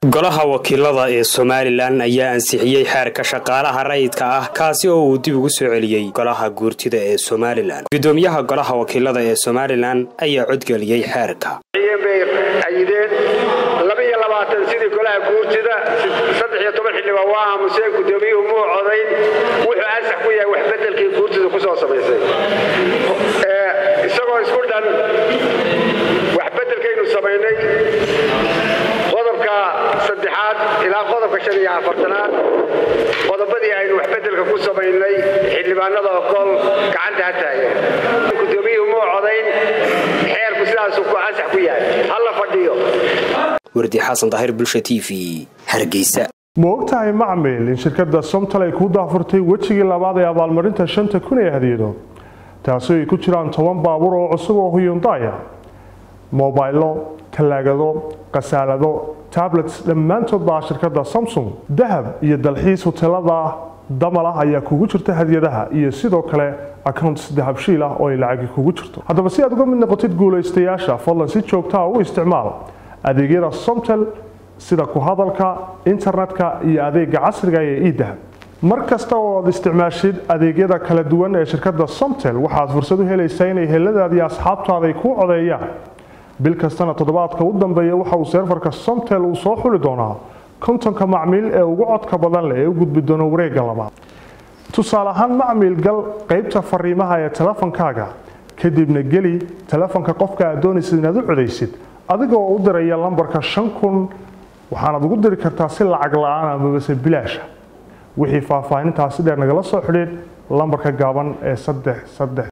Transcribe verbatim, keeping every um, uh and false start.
golaha wakiilada ee Somaliland ayaa ansixiyay xeerka shaqaalaha rayidka ah kaasi oo uu dib ugu soo celiyay golaha guurtida ee Somaliland. Gudoomiyaha golaha wakiilada ee Somaliland ayaa codgeliyay xeerka. laba iyo labaatan sidii golaha guurtida saddex iyo toban xildhibaan waa aamuseen gudoomiyuhu muu codayn wuxuu ansax ku yahay wax bedelkii guurtida ku soo sameysay ee isagoo isku dhan wax bedelkaynu sameynay qodobka saddexaad ilaa qodobka shan iyo afartanaad qodobadii aynu wax bedelka ku sameynay xildhibaanada ogol gacanta ha taageen gudoomiyuhu muu codayn xeerku sidaas uu ku ansax ku yahay hal fadhiyo wardi xasan daahir bulsha T V Hargeysa. moogtahay macmiil in shirkadda Somtal ay ku daafurtay wajigii labaad ee abaalmarinta shanta kun ee hadiyado taasoo ay ku jiraan toban baabuur oo cusub oo Hyundai mobillo talaagado qasaalado tablets dhammaantood baa shirkadda Samsung dahab iyo dalxiis hotelada damala ayaa kugu jirta hadiyadaha iyo sidoo kale accounts dahab shiil ah oo ay lacag kugu jirto. haddaba si aad uga mid noqotid guulaystayaasha fadlan si joogto ah u isticmaal adeegyada Somtal sida ku hadalka internetka iyo adeega casriga ee e-dahab. markasta oo aad isticmaashid adeegyada kala duwan ee shirkadda Somtal waxaad fursad u helaysaa in eheladaada iyo asxaabtaada ay ku codeeyaan bil kastana toddobaadka u dambeeya waxa uu serverka Somtal uu soo xuli doonaa kontonka macmiil ee ugu codka badan leh ee u gudbi doona wareegga labaad. tusaale ahaan macmiil gal qaybta fariimaha ee telefonkaaga kadibna geli telefonka qofka aad doonaysid inaad u codeysid adigoo u diraya lambarka shan kun waxaad ugu diri kartaa si lacag la'aan ama bas bilaash wixii faahfaahintaasi dheer nagala soo xidhiid lambarka gaaban ee saddex saddex